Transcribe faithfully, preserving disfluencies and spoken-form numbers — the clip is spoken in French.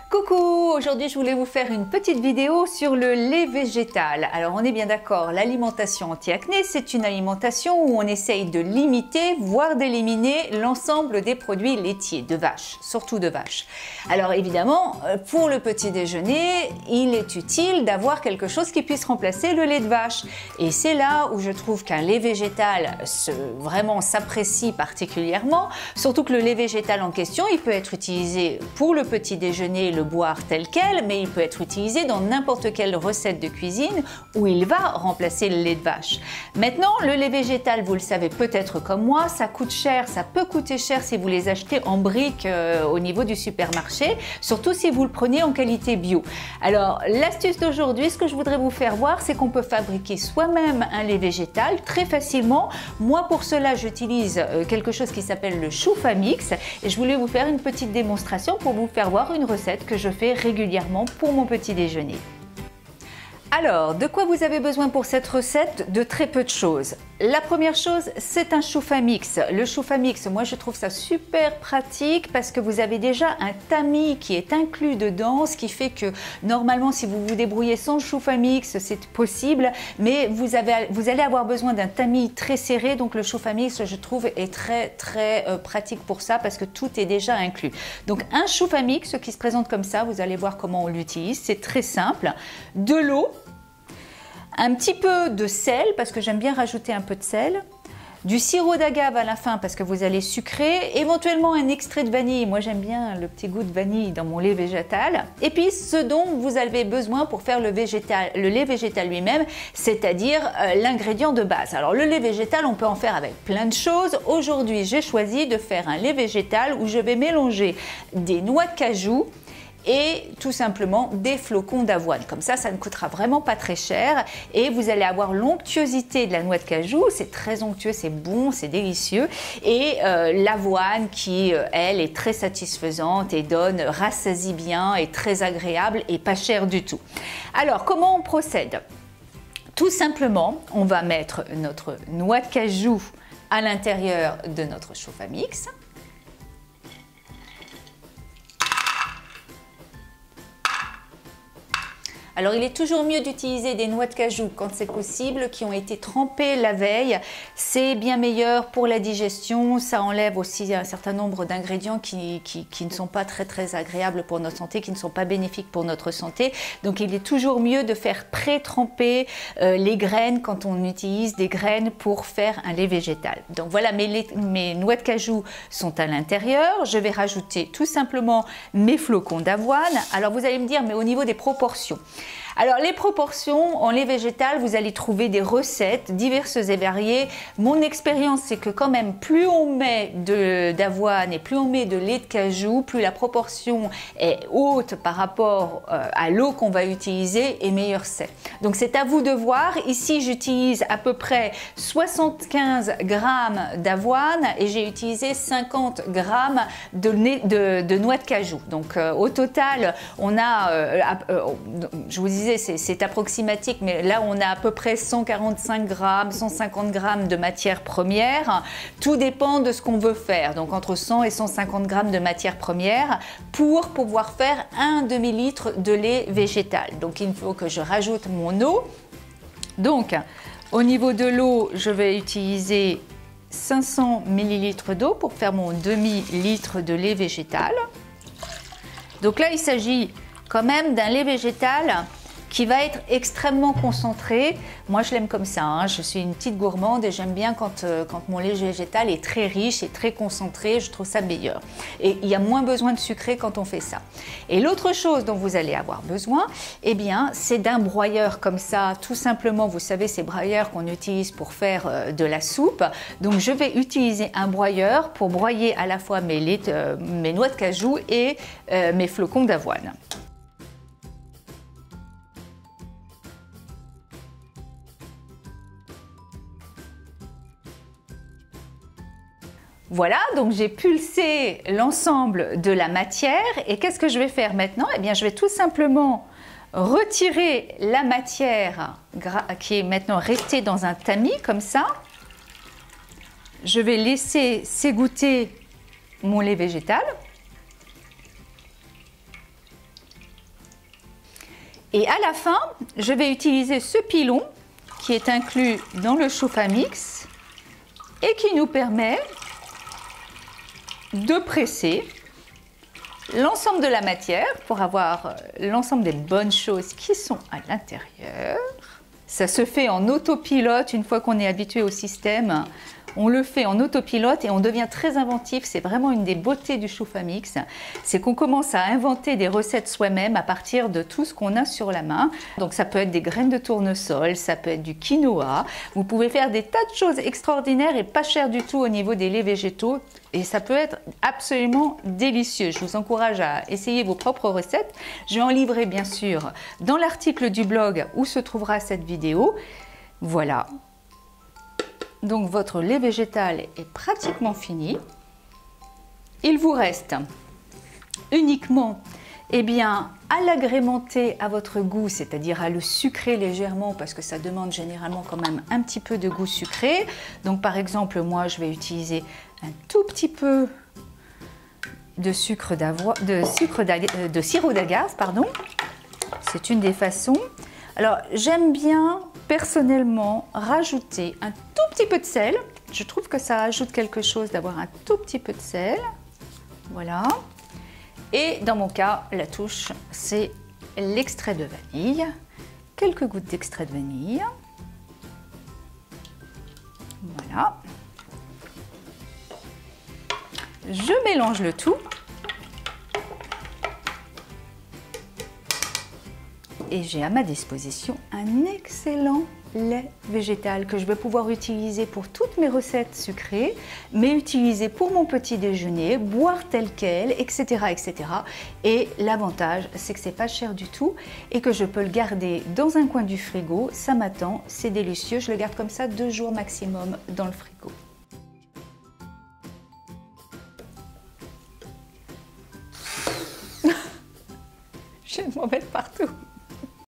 Coucou, aujourd'hui je voulais vous faire une petite vidéo sur le lait végétal. Alors on est bien d'accord, l'alimentation anti-acné, c'est une alimentation où on essaye de limiter, voire d'éliminer l'ensemble des produits laitiers de vache, surtout de vache. Alors évidemment, pour le petit déjeuner, il est utile d'avoir quelque chose qui puisse remplacer le lait de vache. Et c'est là où je trouve qu'un lait végétal se, vraiment s'apprécie particulièrement, surtout que le lait végétal en question, il peut être utilisé pour le petit déjeuner, le boire tel quel, mais il peut être utilisé dans n'importe quelle recette de cuisine où il va remplacer le lait de vache. Maintenant, le lait végétal, vous le savez peut-être comme moi, ça coûte cher, ça peut coûter cher si vous les achetez en briques euh, au niveau du supermarché, surtout si vous le prenez en qualité bio. Alors, l'astuce d'aujourd'hui, ce que je voudrais vous faire voir, c'est qu'on peut fabriquer soi-même un lait végétal très facilement. Moi, pour cela, j'utilise euh, quelque chose qui s'appelle le Choufamix et je voulais vous faire une petite démonstration pour vous faire voir une recette que je fais régulièrement pour mon petit déjeuner. Alors, de quoi vous avez besoin pour cette recette? De très peu de choses. La première chose, c'est un Choufamix. Le Choufamix, moi je trouve ça super pratique parce que vous avez déjà un tamis qui est inclus dedans, ce qui fait que normalement si vous vous débrouillez sans Choufamix, c'est possible, mais vous, avez, vous allez avoir besoin d'un tamis très serré, donc le Choufamix je trouve est très très euh, pratique pour ça parce que tout est déjà inclus. Donc un Choufamix qui se présente comme ça, vous allez voir comment on l'utilise, c'est très simple. De l'eau, un petit peu de sel, parce que j'aime bien rajouter un peu de sel, du sirop d'agave à la fin parce que vous allez sucrer, éventuellement un extrait de vanille, moi j'aime bien le petit goût de vanille dans mon lait végétal, et puis ce dont vous avez besoin pour faire le, végétal, le lait végétal lui-même, c'est-à-dire euh, l'ingrédient de base. Alors le lait végétal, on peut en faire avec plein de choses. Aujourd'hui, j'ai choisi de faire un lait végétal où je vais mélanger des noix de cajou et tout simplement des flocons d'avoine. Comme ça, ça ne coûtera vraiment pas très cher et vous allez avoir l'onctuosité de la noix de cajou. C'est très onctueux, c'est bon, c'est délicieux. Et euh, l'avoine qui, euh, elle, est très satisfaisante et donne, rassasie bien, et très agréable et pas cher du tout. Alors, comment on procède? Tout simplement, on va mettre notre noix de cajou à l'intérieur de notre Choufamix. Alors il est toujours mieux d'utiliser des noix de cajou quand c'est possible, qui ont été trempées la veille. C'est bien meilleur pour la digestion, ça enlève aussi un certain nombre d'ingrédients qui, qui, qui ne sont pas très très agréables pour notre santé, qui ne sont pas bénéfiques pour notre santé. Donc il est toujours mieux de faire pré-tremper euh, les graines quand on utilise des graines pour faire un lait végétal. Donc voilà, mes, mes noix de cajou sont à l'intérieur. Je vais rajouter tout simplement mes flocons d'avoine. Alors vous allez me dire, mais au niveau des proportions, alors les proportions en lait végétal, vous allez trouver des recettes diverses et variées. Mon expérience, c'est que quand même plus on met d'avoine et plus on met de lait de cajou, plus la proportion est haute par rapport euh, à l'eau qu'on va utiliser et meilleur c'est. Donc c'est à vous de voir. Ici j'utilise à peu près soixante-quinze grammes d'avoine et j'ai utilisé cinquante grammes de, de, de noix de cajou. Donc euh, au total, on a, euh, euh, je vous disais, c'est approximatif, mais là on a à peu près cent quarante-cinq grammes, cent cinquante grammes de matière première. Tout dépend de ce qu'on veut faire, donc entre cent et cent cinquante grammes de matière première pour pouvoir faire un demi-litre de lait végétal. Donc il faut que je rajoute mon eau. Donc au niveau de l'eau, je vais utiliser cinq cents millilitres d'eau pour faire mon demi-litre de lait végétal. Donc là il s'agit quand même d'un lait végétal qui va être extrêmement concentré. Moi je l'aime comme ça, hein. Je suis une petite gourmande et j'aime bien quand, euh, quand mon lait végétal est très riche et très concentré, je trouve ça meilleur. Et il y a moins besoin de sucré quand on fait ça. Et l'autre chose dont vous allez avoir besoin, eh bien, c'est d'un broyeur comme ça, tout simplement, vous savez, ces broyeurs qu'on utilise pour faire euh, de la soupe. Donc je vais utiliser un broyeur pour broyer à la fois mes, laits, euh, mes noix de cajou et euh, mes flocons d'avoine. Voilà, donc j'ai pulsé l'ensemble de la matière et qu'est-ce que je vais faire maintenant? Eh bien, je vais tout simplement retirer la matière qui est maintenant restée dans un tamis comme ça. Je vais laisser s'égoutter mon lait végétal. Et à la fin, je vais utiliser ce pilon qui est inclus dans le Chauffamix et qui nous permet de presser l'ensemble de la matière pour avoir l'ensemble des bonnes choses qui sont à l'intérieur. Ça se fait en autopilote une fois qu'on est habitué au système. On le fait en autopilote et on devient très inventif. C'est vraiment une des beautés du Chauffamix. C'est qu'on commence à inventer des recettes soi-même à partir de tout ce qu'on a sur la main. Donc ça peut être des graines de tournesol, ça peut être du quinoa. Vous pouvez faire des tas de choses extraordinaires et pas chères du tout au niveau des laits végétaux. Et ça peut être absolument délicieux. Je vous encourage à essayer vos propres recettes. Je vais en livrer bien sûr dans l'article du blog où se trouvera cette vidéo. Voilà. Donc votre lait végétal est pratiquement fini. Il vous reste uniquement eh bien, à l'agrémenter à votre goût, c'est-à-dire à le sucrer légèrement parce que ça demande généralement quand même un petit peu de goût sucré. Donc par exemple, moi je vais utiliser un tout petit peu de sucre d'avoine, de, sucre de sirop d'agave, pardon. C'est une des façons. Alors j'aime bien personnellement rajouter un tout petit peu de sel. Je trouve que ça ajoute quelque chose d'avoir un tout petit peu de sel. Voilà. Et dans mon cas, la touche, c'est l'extrait de vanille. Quelques gouttes d'extrait de vanille. Voilà. Je mélange le tout. Et j'ai à ma disposition un excellent lait végétal que je vais pouvoir utiliser pour toutes mes recettes sucrées, mais utiliser pour mon petit déjeuner, boire tel quel, et cetera et cetera. Et l'avantage, c'est que c'est pas cher du tout et que je peux le garder dans un coin du frigo. Ça m'attend, c'est délicieux. Je le garde comme ça deux jours maximum dans le frigo. Je vais m'en mettre partout.